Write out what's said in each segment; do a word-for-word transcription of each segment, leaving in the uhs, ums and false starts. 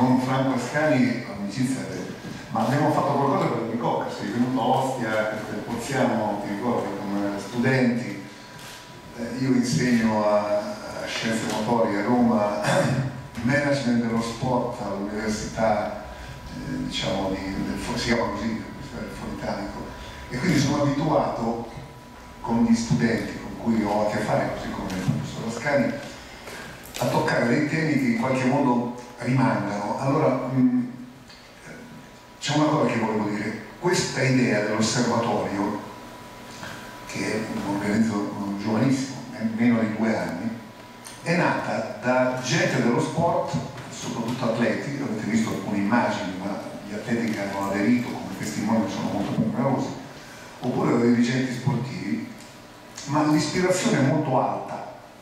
con Franco Ascani l'amicizia, ma abbiamo fatto qualcosa per il Bicocca, sei venuto a Ostia, per Pozziano, ti ricordi, come studenti. Eh, io insegno a, a Scienze Motorie a Roma, management dello sport all'università, eh, diciamo, di, del, si chiama così, del Politecnico, e quindi sono abituato con gli studenti con cui ho a che fare, così come il professor Ascani, a toccare dei temi che in qualche modo rimangano. Allora, mh, c'è una cosa che volevo dire: questa idea dell'osservatorio, che è un organizzo giovanissimo, meno di due anni, è nata da gente dello sport, soprattutto atleti. Avete visto alcune immagini, ma gli atleti che hanno aderito come testimoni sono molto più numerosi, oppure da dirigenti sportivi, ma l'ispirazione è molto alta.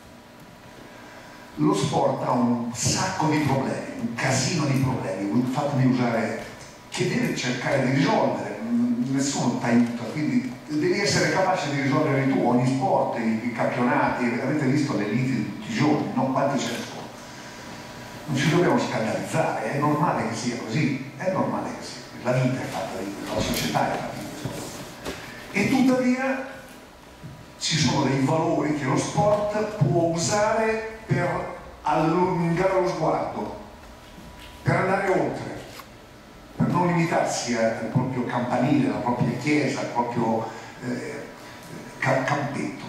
Lo sport ha un sacco di problemi, un casino di problemi, fatemi usare, che deve cercare di risolvere, nessuno ti aiuta, quindi devi essere capace di risolvere tu ogni sport, i, i campionati. Avete visto le liti di tutti i giorni, no? Quanti ce ne sono? Non ci dobbiamo scandalizzare, è normale che sia così, è normale che sia così, la vita è fatta di questo, la società è fatta di questo. E tuttavia ci sono dei valori che lo sport può usare per allungare lo sguardo, per andare oltre, per non limitarsi al proprio campanile, alla propria chiesa, al proprio eh, campetto.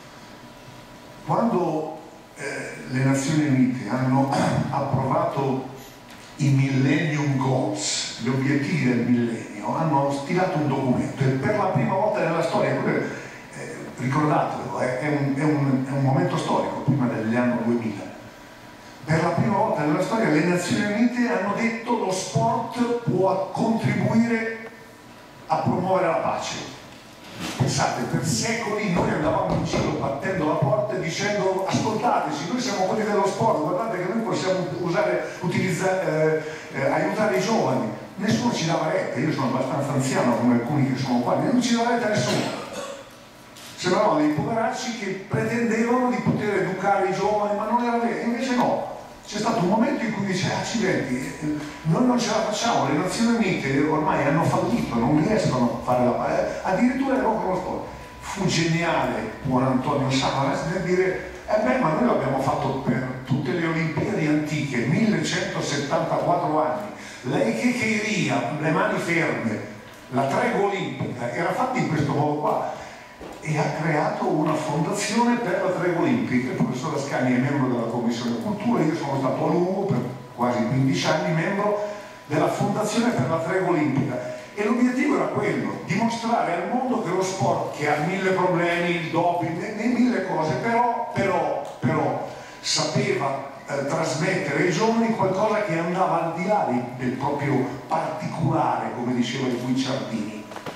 Quando eh, le Nazioni Unite hanno approvato i Millennium Goals, gli obiettivi del millennio, hanno stilato un documento, e per la prima volta nella storia, eh, ricordatelo, eh, è, un, è, un, è un momento storico, prima degli anni duemila, per la prima volta nella storia le Nazioni Unite hanno detto che lo sport può contribuire a promuovere la pace. Pensate, per secoli noi andavamo in giro battendo la porta e dicendo: ascoltateci, noi siamo quelli dello sport, guardate che noi possiamo usare, utilizzare, eh, eh, aiutare i giovani. Nessuno ci dava retta, io sono abbastanza anziano come alcuni che sono qua, non ci dava retta nessuno. Sembravano dei poveracci che pretendevano di poter educare i giovani, ma non era vero, invece no. C'è stato un momento in cui dice: accidenti, noi non ce la facciamo, le Nazioni Unite ormai hanno fallito, non riescono a fare la pace, addirittura è proprio lo sport. Fu geniale Juan Antonio Samaras nel dire: eh beh, ma noi l'abbiamo fatto per tutte le Olimpiadi antiche, millecentosettantaquattro anni, lei che cheiria, le mani ferme, la tregua olimpica era fatta in questo modo qua. E ha creato una fondazione per la tregua olimpica. Il professor Ascani è membro della Commissione Cultura, io sono stato a lungo, per quasi quindici anni, membro della Fondazione per la tregua olimpica. E l'obiettivo era quello, dimostrare al mondo che lo sport, che ha mille problemi, il doping e mille cose, però, però, però sapeva eh, trasmettere ai giovani qualcosa che andava al di là del proprio particolare, come diceva il Guicciardini.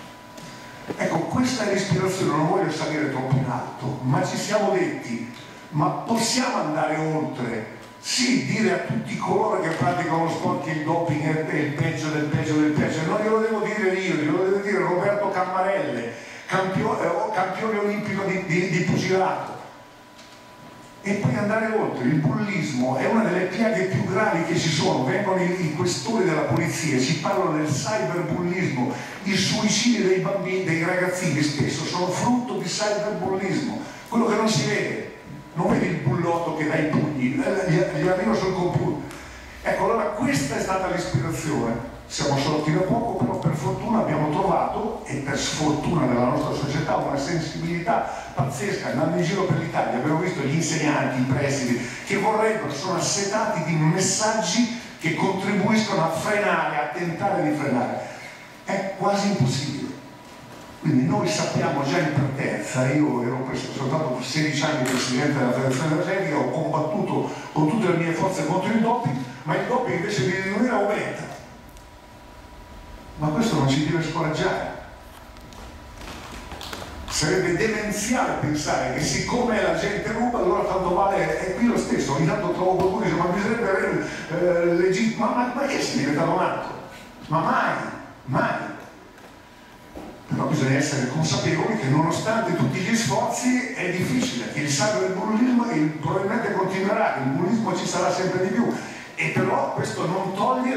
Ecco, questa è l'ispirazione, non voglio salire troppo in alto, ma ci siamo detti: ma possiamo andare oltre? Sì, dire a tutti coloro che praticano lo sport che il doping è il peggio del peggio del peggio, non glielo devo dire io, glielo deve dire Roberto Cammarelle, campione, campione olimpico di, di, di pugilato. E poi andare oltre. Il bullismo è una delle piaghe più gravi che ci sono, vengono i, i questori della polizia, si parla del cyberbullismo, i suicidi dei bambini, dei ragazzini spesso sono frutto di cyberbullismo, quello che non si vede. Non vedi il bullotto che dà i pugni, gli, gli arriva sul computer. Ecco, allora questa è stata l'ispirazione. Siamo sorti da poco, però per fortuna abbiamo trovato, e per sfortuna della nostra società, una sensibilità pazzesca. Andando in giro per l'Italia abbiamo visto gli insegnanti, i presidi, che vorrebbero, sono assetati di messaggi che contribuiscono a frenare, a tentare di frenare. È quasi impossibile. Quindi noi sappiamo già in partenza, io ero sono stato per sedici anni presidente della Federazione Atletica, ho combattuto con tutte le mie forze contro il doping, ma il doping invece di diminuire aumenta. Ma questo non ci deve scoraggiare. Sarebbe demenziale pensare che siccome la gente ruba, allora tanto vale, è qui lo stesso. Ogni tanto trovo qualcuno che dice: ma bisognerebbe avere eh, legittimo, ma, ma, ma che si diventa matto? Ma mai, mai. Però bisogna essere consapevoli che nonostante tutti gli sforzi è difficile, che il cyberbullismo probabilmente continuerà, che il bullismo ci sarà sempre di più, e però questo non toglie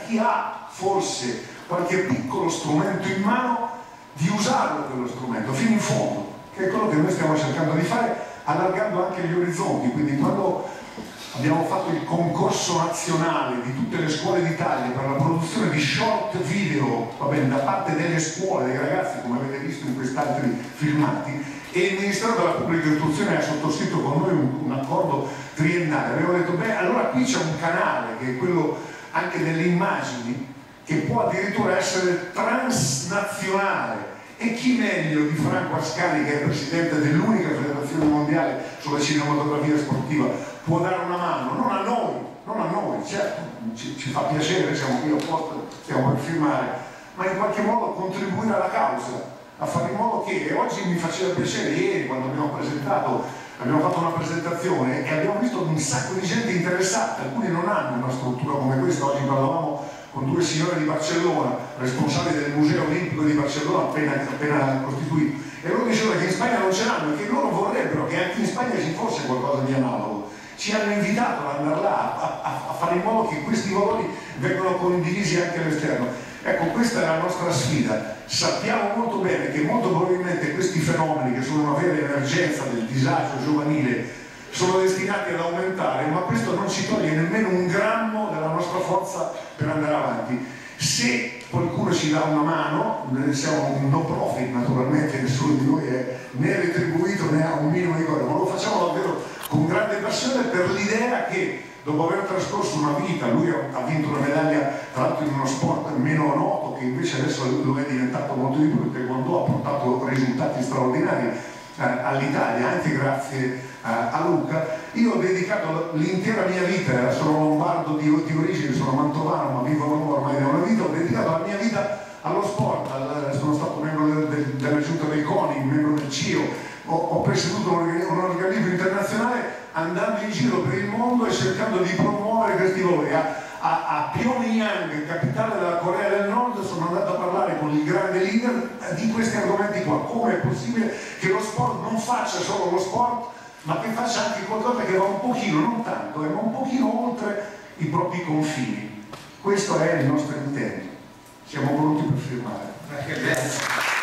chi ha forse qualche piccolo strumento in mano di usarlo quello strumento fino in fondo, che è quello che noi stiamo cercando di fare, allargando anche gli orizzonti. Quindi quando abbiamo fatto il concorso nazionale di tutte le scuole d'Italia per la produzione di short video, va bene, da parte delle scuole, dei ragazzi, come avete visto in quest'altri filmati, e il Ministero della Pubblica Istruzione ha sottoscritto con noi un, un accordo triennale, abbiamo detto, beh, allora qui c'è un canale che è quello anche delle immagini, che può addirittura essere transnazionale, e chi meglio di Franco Ascani, che è presidente dell'unica federazione mondiale sulla cinematografia sportiva, può dare una mano, non a noi, non a noi, certo, ci, ci fa piacere, siamo qui apposta, stiamo per filmare, ma in qualche modo contribuire alla causa, a fare in modo che, e oggi mi faceva piacere, ieri quando abbiamo presentato, abbiamo fatto una presentazione e abbiamo visto un sacco di gente interessata, alcuni non hanno una struttura come questa. Oggi parlavamo con due signore di Barcellona, responsabili del Museo Olimpico di Barcellona appena, appena costituito, e loro dicevano che in Spagna non ce l'hanno e che loro vorrebbero che anche in Spagna ci fosse qualcosa di analogo. Ci hanno invitato ad andare là a, a, a fare in modo che questi valori vengano condivisi anche all'esterno. Ecco, questa è la nostra sfida. Sappiamo molto bene che molto probabilmente questi fenomeni, che sono una vera emergenza del disagio giovanile, sono destinati ad aumentare, ma questo non ci toglie nemmeno un grammo della nostra forza per andare avanti. Se qualcuno ci dà una mano, siamo un no profit naturalmente, nessuno di noi è né retribuito né ha un minimo di cosa, ma lo facciamo davvero con grande passione per l'idea che dopo aver trascorso una vita, lui ha vinto una medaglia tra l'altro in uno sport meno noto, che invece adesso lo è diventato molto di più, il taekwondo ha portato risultati straordinari eh, all'Italia, anche grazie eh, a Luca. Io ho dedicato l'intera mia vita, sono lombardo di, di origine, sono mantovano, ma vivo a Roma ormai da una vita, ho dedicato la mia vita allo sport, al, sono stato membro del, del, della giunta del CONI, membro del C I O, ho, ho presieduto un, un organismo internazionale andando in giro per il mondo e cercando di promuovere questi valori. A, a, a Pyongyang, capitale della Corea del Nord, sono andato a parlare con il grande leader di questi argomenti qua. Come è possibile che lo sport non faccia solo lo sport, ma che faccia anche qualcosa che va un pochino, non tanto, eh, ma un pochino oltre i propri confini. Questo è il nostro intento. Siamo pronti per firmare. Grazie.